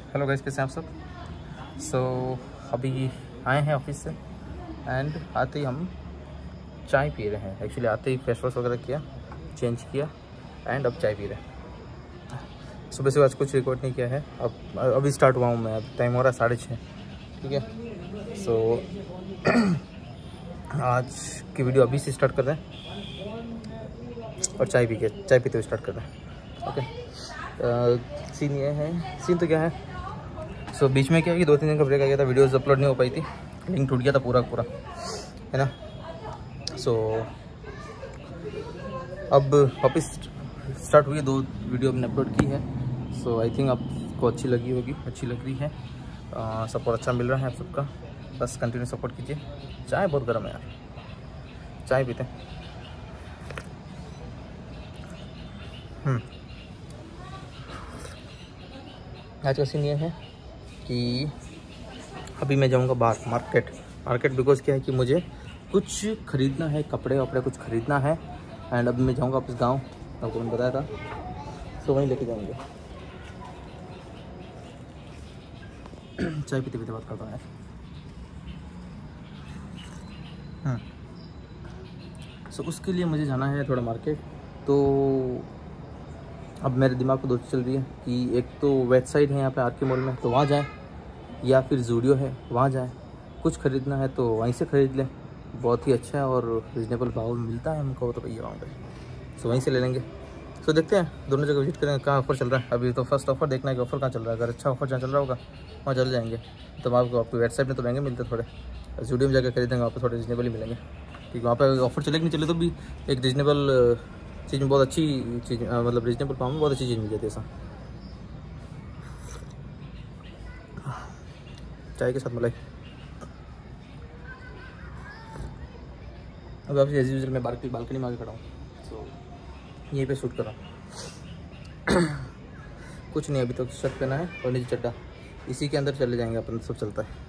Hello guys, कैसे हैं आप सब। अभी आए हैं ऑफिस से एंड आते ही हम चाय पी रहे हैं। एक्चुअली आते ही फेस वॉश वगैरह किया, चेंज किया एंड अब चाय पी रहे हैं। सुबह से आज कुछ रिकॉर्ड नहीं किया है, अब अभी स्टार्ट हुआ हूँ मैं। अब टाइम हो रहा है 6:30, ठीक है। आज की वीडियो अभी से स्टार्ट कर रहे हैं और चाय पीते हुए स्टार्ट कर रहे हैं। ओके, सीन ये है, सीन तो क्या है। बीच में क्या है कि 2-3 दिन का ब्रेक आ गया था, वीडियोस अपलोड नहीं हो पाई थी, लिंक टूट गया था पूरा है ना। अब वापस स्टार्ट हुई, 2 वीडियो हमने अपलोड की है। आई थिंक आपको अच्छी लगी होगी, अच्छी लग रही है। सपोर्ट अच्छा मिल रहा है आप सबका, बस कंटिन्यू सपोर्ट कीजिए। चाय बहुत गर्म है यार, चाय पीते हैं। आज का सीन ये है कि अभी मैं जाऊंगा बाहर मार्केट बिकॉज क्या है कि मुझे कुछ ख़रीदना है, कपड़े वपड़े कुछ ख़रीदना है। एंड अभी मैं जाऊंगा वापस गांव, आपको मैंने बताया था, वहीं लेके जाएंगे। चाय पीते पीते बात करता हूँ यार। उसके लिए मुझे जाना है थोड़ा मार्केट। तो अब मेरे दिमाग में 2 चीज़ चल रही है कि एक तो वेस्ट साइड है यहाँ पे आरके मॉल में, तो वहाँ जाएं, या फिर जूडियो है वहाँ जाएं। कुछ ख़रीदना है तो वहीं से ख़रीद लें, बहुत ही अच्छा है और रिजनेबल भाव में मिलता है हमको, तो भैया वहाँ पे वहीं से ले लेंगे। देखते हैं, दोनों जगह विजिट करेंगे कहाँ ऑफर चल रहा है। अभी तो फर्स्ट ऑफर देखना है कि ऑफर कहाँ चल रहा है। अगर अच्छा ऑफर जहाँ चल रहा होगा वहाँ चल जाएंगे। तो आपको वेबसाइट में तो महंगे मिलते थोड़े, जूडियो में जाकर खरीदेंगे वहाँ पर थोड़े रिजनेबल ही मिलेंगे, क्योंकि वहाँ पर ऑफर चले कि नहीं चले तो भी एक रिजनेबल चीज़ में बहुत अच्छी चीज़, मतलब रिजनेबल भाव में बहुत अच्छी चीज़ मिल जाती है ऐसा। चाय के साथ मलाई। अब आपसे एज यूजुअल मैं बालकनी में आके खड़ा हूँ, यहीं पे शूट कर रहा हूँ। कुछ नहीं, अभी तो शर्ट पहना है और नीचे चड्डा, इसी के अंदर चले जाएंगे अपन, सब चलता है।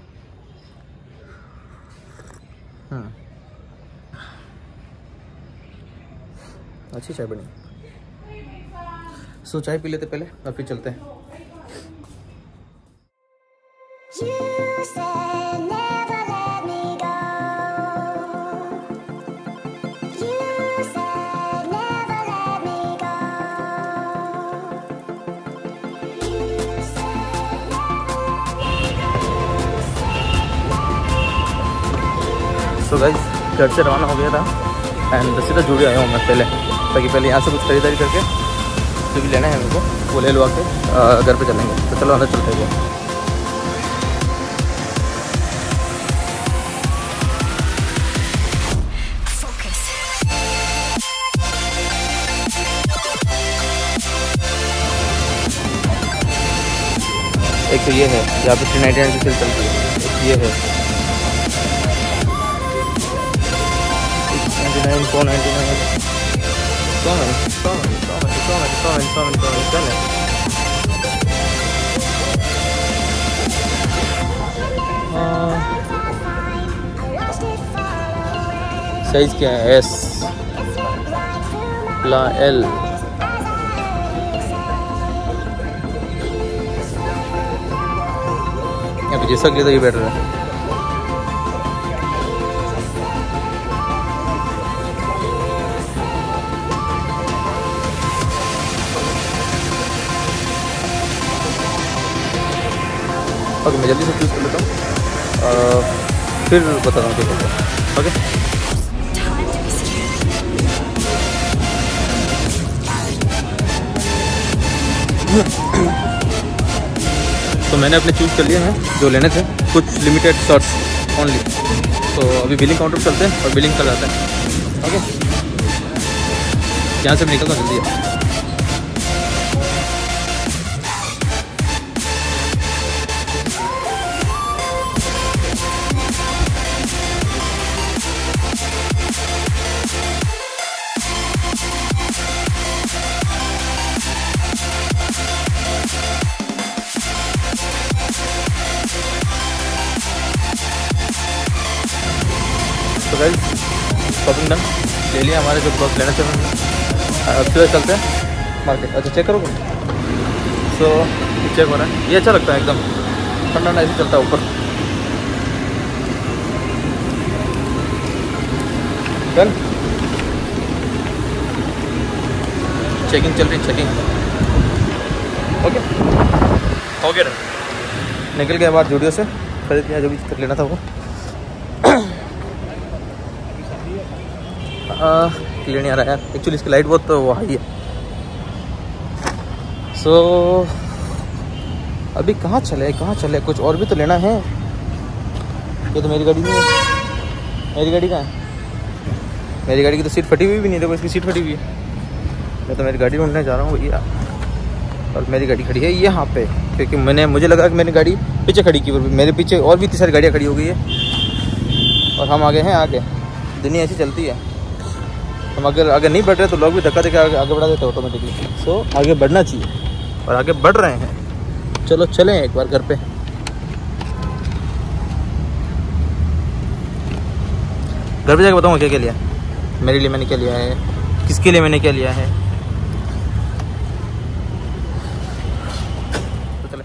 अच्छी चाय बनी। चाय पी लेते पहले और फिर चलते हैं। गाइस, घर से रवाना हो गया था एंड सीधा जूडियो आया हूँ मैं ताकि पहले यहाँ से कुछ खरीदारी करके जो भी लेना है मेरे को वो ले लो आके घर पे चलेंगे। तो चलो अंदर चलते हैं। एक तो ये है, यहाँ पे 399 की सेल चलती है। एक ये है 99, 499, साइज क्या है? एस ला एल। यहाँ पे जैसा कि तो ये बेटर है। ओके, मैं जल्दी से चूज़ कर लेता हूँ, फिर बताता हूँ क्या करता है। ओके, तो मैंने अपने चूज़ कर लिए हैं जो लेने थे, कुछ लिमिटेड शर्ट्स ओनली। तो अभी बिलिंग काउंटर चलते हैं और बिलिंग कर जाते हैं। ओके, यहाँ से मैं निकलता हूँ जल्दी। तो गाइस, शॉपिंग डन, ले लिया हमारे जो क्लॉथ लेना चाहिए। अब चलते हैं मार्केट। अच्छा, चेक करोगे? सो चेक हो रहा है, ये अच्छा लगता है एकदम ठंडा ऐसे चलता है ऊपर। डन, चेकिंग चल रही, चेकिंग ओके हो गया। निकल गया बाहर जूडियो से, खरीद लिया जो भी कर लेना था वो। क्लियर नहीं आ रहा है एक्चुअली, इसकी लाइट बहुत वो हाई है। सो अभी कहाँ चले, कुछ और भी तो लेना है। ये तो मेरी गाड़ी नहीं है, मेरी गाड़ी कहाँ है? मेरी गाड़ी की तो सीट फटी हुई भी नहीं, देखो इसकी सीट फटी हुई है। मैं तो मेरी गाड़ी ढूंढने जा रहा हूँ भैया, और मेरी गाड़ी खड़ी है यहाँ पे, क्योंकि मुझे लगा कि मैंने गाड़ी पीछे खड़ी की, मेरे पीछे और भी इतनी सारी गाड़ियाँ खड़ी हो गई है और हम आगे हैं। आगे दुनिया ऐसी चलती है, हम अगर आगे नहीं बढ़ रहे तो लोग भी धक्का देकर आगे बढ़ा देते ऑटोमेटिकली। सो आगे बढ़ना चाहिए और आगे बढ़ रहे हैं। चलो चलें एक बार घर पे। घर पे जाकर बताऊँगा क्या क्या लिया मेरे लिए, मैंने क्या लिया है, किसके लिए मैंने क्या लिया है। तो चले।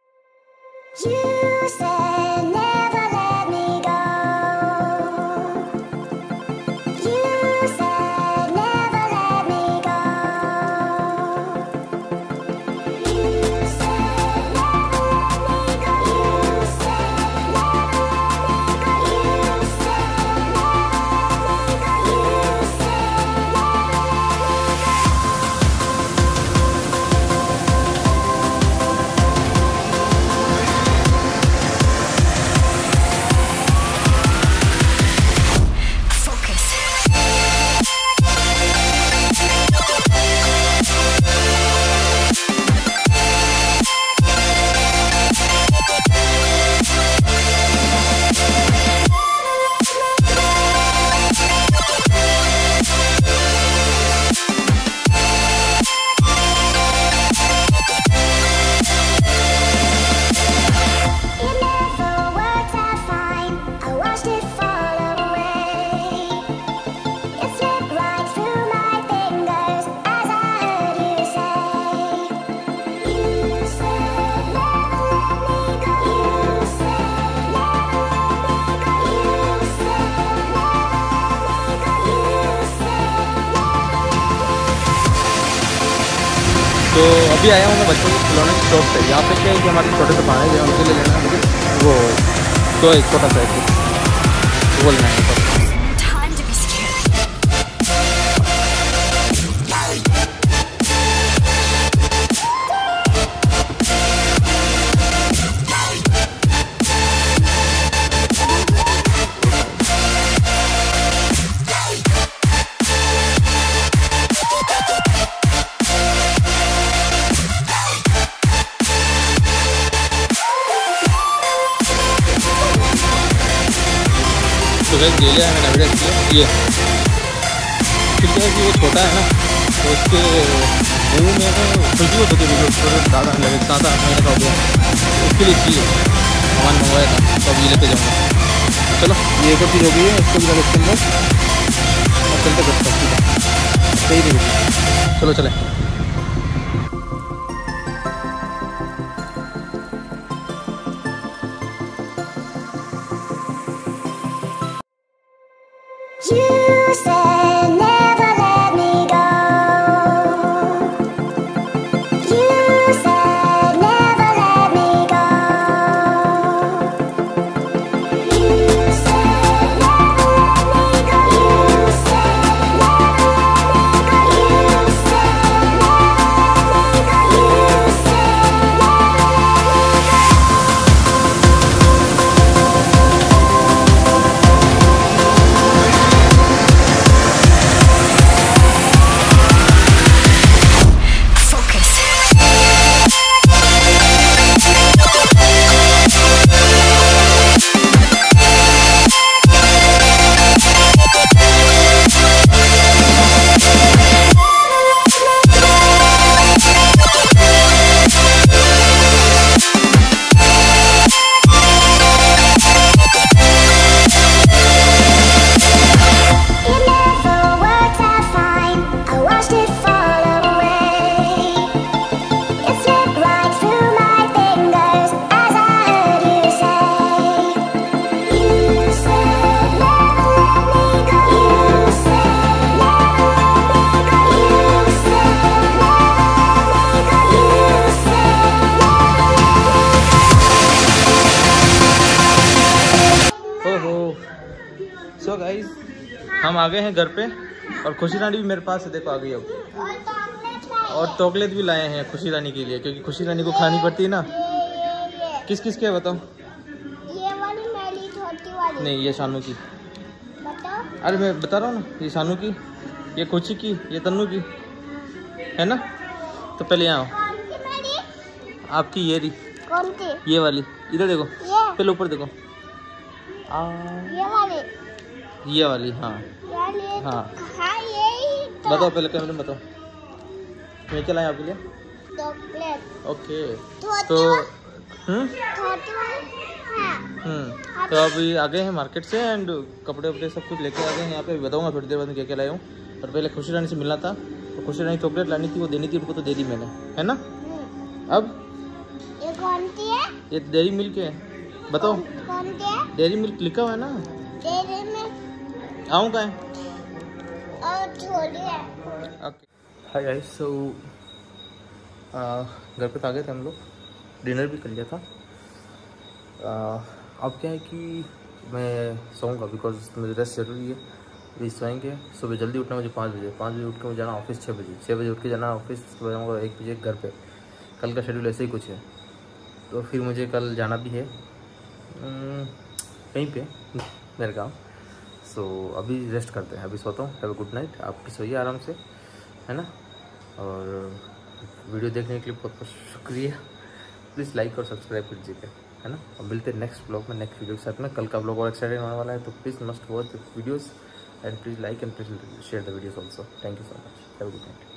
तो अभी आया हूँ मैं बच्चों के खिलौने की शॉप पे। यहाँ पे क्या है कि हमारे छोटे से भाई हैं, उनके लिए लेना है मुझे वो, तो एक छोटा सा वो लेना है। तो गैस ले लिया है मैंने अभी रखी ये, फिर क्या है कि वो छोटा है ना, तो उसके मुँह में खुशी होती है, ज़्यादा लगे 7-8 महीने का हो गया, उसके लिए चाहिए सामान मंगवाया था, तो अब ये लेते जाऊँगा। चलो ये एक और चीज़ हो गई है, इसको भी डालो इसके अंदर और चलते बचता सही नहीं। चलो चले। You said never let me go. You said never let me go. You said never let me go. You said never let me go. You said never let me go. You said never let me go. हम आ गए हैं घर पे और खुशी रानी भी मेरे पास है, देखो आ गई अब। और चॉकलेट भी लाए हैं खुशी रानी के लिए, क्योंकि खुशी रानी को खानी पड़ती है ना। किस किस के बताओ? ये वाली मेरी छोटी वाली। नहीं, ये शानू की। बताओ। अरे मैं बता रहा हूँ ना, ये शानू की, ये खुशी की, ये तन्नू की है ना। तो पहले यहाँ आओ। कौन सी मेरी? आपकी ये रही, कौन सी? ये वाली, इधर देखो, ये पहले ऊपर देखो। ये वाली। ये वाली, हाँ यार ये हाँ। हाँ यही तो। बताओ पहले कैमरे में बताओ, मैं क्या लाया आपके लिए? चॉकलेट। ओके छोटी तो छोटी वाली। हाँ। तो अभी आ गए हैं मार्केट से एंड कपड़े वपड़े सब कुछ लेके आ गए हैं। यहाँ पे बताऊंगा थोड़ी देर बाद में क्या क्या लाया हूँ। और पहले खुशी रानी से मिलना था, तो खुशी रानी चॉकलेट लानी थी, वो देनी थी उनको, तो दे दी मैंने, है ना। अब ये कौन सी है? ये डेयरी मिल्क है, बताओ। कौन सी है? डेयरी मिल्क लिखा हुआ है ना। तेरे में आऊँ का है और छोटी है। ओके हाय गाइस, सो घर पे आ गए थे हम लोग, डिनर भी कर लिया था। अब क्या है कि मैं सोऊंगा बिकॉज मुझे रेस्ट जरूरी है। अभी सोएंगे, सुबह जल्दी उठना मुझे 5 बजे उठ के मुझे जाना ऑफिस 6 बजे उठ के जाना ऑफिस, उसके बाद जाऊँगा 1 बजे घर पे। कल का शेड्यूल ऐसे ही कुछ है, तो फिर मुझे कल जाना भी है कहीं पे मेरे गाँव। सो अभी रेस्ट करते हैं, अभी सोता हूँ। हैव अ गुड नाइट, आप भी सोइए आराम से, है ना। और वीडियो देखने के लिए बहुत बहुत शुक्रिया। प्लीज़ लाइक और सब्सक्राइब कीजिएगा, है ना। और मिलते हैं नेक्स्ट ब्लॉग में, नेक्स्ट वीडियो के साथ में। कल का ब्लॉग और एक्साइटेड होने वाला है, तो please must watch the videos and please like and please share the videos also. Thank you so much, have a good night.